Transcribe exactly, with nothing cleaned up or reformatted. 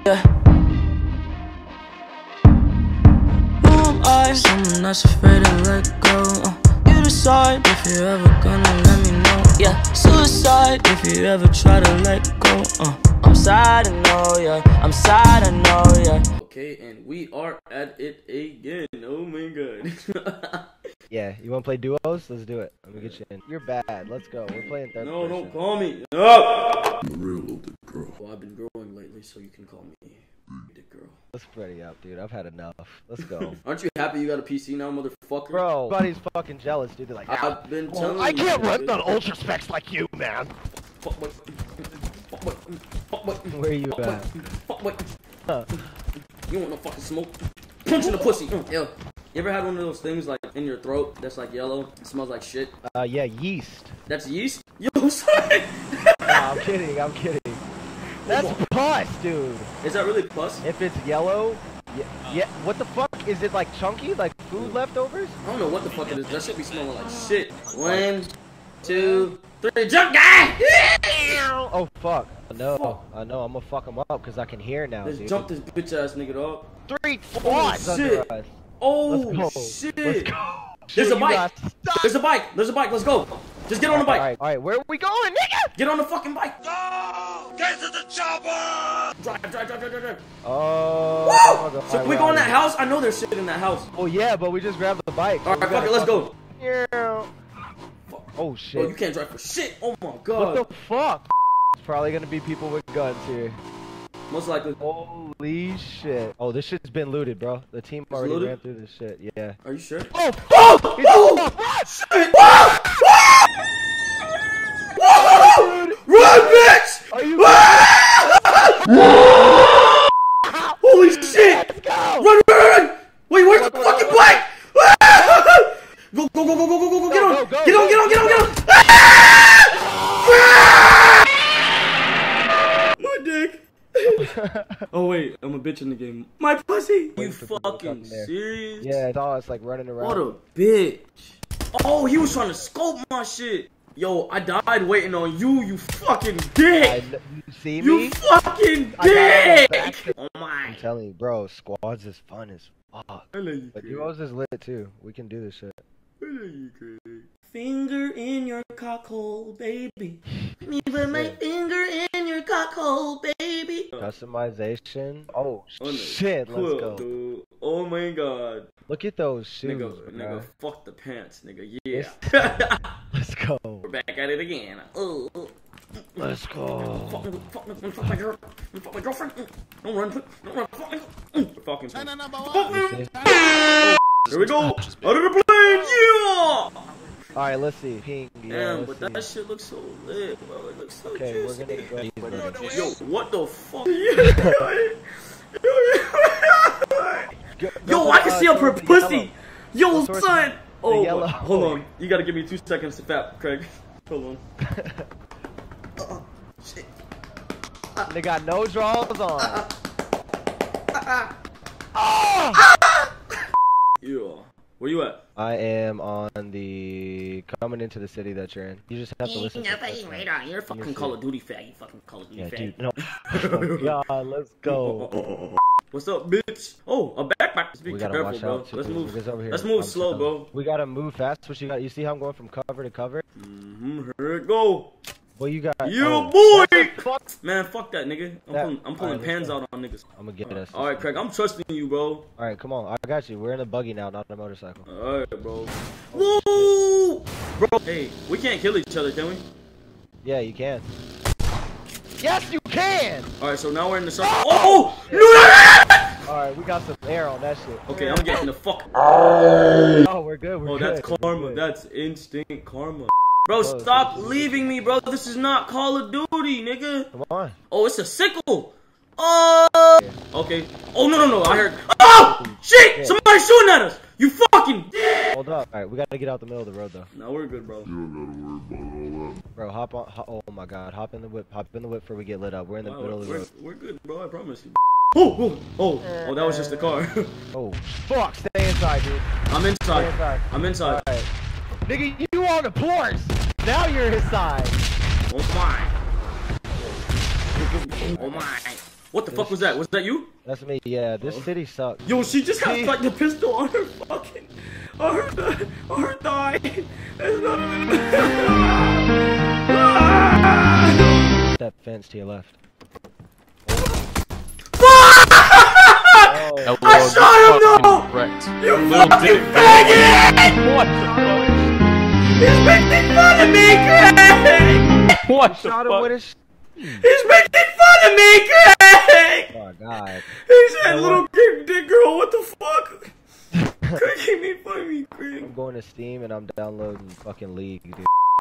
Yeah. Who am I? Someone that's afraid to let go. uh, You decide if you're ever gonna let me know. Yeah, suicide if you ever try to let go. uh, I'm sad, I know, yeah. I'm sad, I know, yeah. Okay, and we are at it again. Oh my god. Yeah, you wanna play duos? Let's do it. Let me get you in. You're bad. Let's go. We're playing third No, person. don't call me. No! I'm a real little dick girl. Well, I've been growing lately, so you can call me dick girl. Let's spread up, dude. I've had enough. Let's go. Aren't you happy you got a P C now, motherfucker? Bro, everybody's fucking jealous, dude. They're like, ah, I've been well, telling I you. can't run on ultra specs like you, man. Where are you at? Huh. You want no fucking smoke? Punch in the pussy. Yo, you ever had one of those things like in your throat that's like yellow? It smells like shit. Uh, yeah, yeast. That's yeast? Yo, sorry. Nah, I'm kidding. I'm kidding. That's pus, dude. Is that really pus? If it's yellow, yeah, yeah. What the fuck? Is it like chunky, like food leftovers? I don't know what the fuck it is. That should be smelling like shit. One, two, three, jump, guy! Oh fuck. No, I know. I'm gonna fuck him up because I can hear now, Let's dude. jump this bitch ass nigga, dog. Three squats under us. Oh Let's go. shit! Let's go. There's Shoot, a bike. There's a bike. There's a bike. Let's go. Just get on the bike. Alright, alright. Where are we going, nigga? Get on the fucking bike. Go! Get to the chopper! Drive, drive, drive, drive, drive, drive. Oh. Woo! So can we go in that house? I know there's shit in that house. Oh yeah, but we just grabbed the bike. So Alright, fuck it. Let's go. Yeah. Oh shit. Bro, you can't drive for shit. Oh my god. What the fuck? It's probably gonna be people with guns here. Most likely. Holy shit. Oh, this shit's been looted, bro. The team already looted? ran through this shit. Yeah. Are you sure? Oh, Oh! fuck! Oh! Shit! Whoa! Whoa! Run, bitch! Are you? Holy shit! Let's go! Run, run, run! Wait, where's the fucking bike? Go, go, go, go, go, go, go, go, get on! Go, go, Get on, go. get on, get on, get on! My dick. Oh wait, I'm a bitch in the game. My pussy! You fucking serious? Yeah, it's all it's like running around. What a bitch. Oh, he was trying to scope my shit. Yo, I died waiting on you, you fucking dick! I, you see me? You fucking I dick! Oh my. I'm telling you, bro, squads is fun as fuck. I know you, But Craig. duos is lit too. We can do this shit. I know you, Craig. Finger in your cockhole, baby. Me put my finger in your cockhole, baby. Customization. Oh, Oh, no. shit, Cool, let's go. dude. Oh my god. Look at those shoes, Nigga, nigga, bro. fuck the pants, nigga. Yeah. Let's go. We're back at it again. Oh, oh. Let's go. Fuck, me, fuck, me, fuck my girl. Fuck my girlfriend. Don't run, don't run. Fuck me. Mm, fucking. Fuck me. Here we go. Out of the plane. Yeah. Alright, let's see. Pink. Yeah, Damn, let's but that see. shit looks so lit, bro. It looks so Okay, juicy. we're gonna go. Yo, what the fuck? Go, Yo, go I can uh, see up her towards the pussy. yellow. Yo, Towards son. the Oh, yellow. hold on. You gotta give me two seconds to fap, Craig. Hold on. Uh-uh. Shit. They got no draws on. Uh-uh. Uh-uh. Oh! Yeah. Where you at? I am on the coming into the city that you're in. You just have to listen. To fucking radar. You're a fucking Call of Duty fag. You fucking Call of Duty yeah, fag. dude. No. Oh my God, let's go. What's up, bitch? Oh, a backpack. Let's be We gotta careful, watch bro. out. Too. Let's move. Over here. Let's move I'm slow, telling bro. you. We gotta move fast. What you got? You see how I'm going from cover to cover? Mm-hmm. Here it go. What you got? You oh, boy! Fuck. Man, fuck that, nigga. I'm That- pulling, I'm pulling right, pans let's go. out on niggas. I'm gonna get us. Alright, Craig, I'm trusting you, bro. Alright, come on. I got you. We're in a buggy now, not a motorcycle. Alright, bro. Woo! Bro, hey, we can't kill each other, can we? Yeah, you can. Yes, you can! Alright, so now we're in the circle. Oh! No! Alright, we got some air on that shit. Okay, I'm getting the fuck. Oh, we're good. We're Oh, good. that's We're karma. good. That's instant karma. Bro, Bro, stop leaving me, bro. This is not Call of Duty, nigga. Come on. Oh, it's a sickle. Oh. Okay. Oh, no, no, no. I heard. Oh! Shit! Yeah. Somebody's shooting at us. You fucking. Hold up. Alright, we gotta get out the middle of the road, though. No, we're good, bro. Bro, hop on. Hop, oh my God. Hop in the whip. Hop in the whip before we get lit up. We're in the Wow, middle of the we're, road. we're good, bro. I promise you. Oh, oh, oh, oh, that was just the car. Oh, fuck. Stay inside, dude. I'm Stay inside. inside. I'm inside. Alright. Nigga, you on the porch. Now you're his side. Oh my. Oh my. What the This- fuck was that? Was that you? That's me. Yeah, this city sucks. Yo, she just has like the pistol on her fucking, on her, th on her thigh. That's not even. That fence to your left. Oh. I shot him though! You fucking faggot! What the fuck? He's making fun of me, Craig! What the Shot him fuck? with his. He's making fun of me, Craig! Oh god. He said, little big dick girl, what the fuck? Craig, he made fun of me, Craig. I'm going to Steam and I'm downloading fucking League, dude.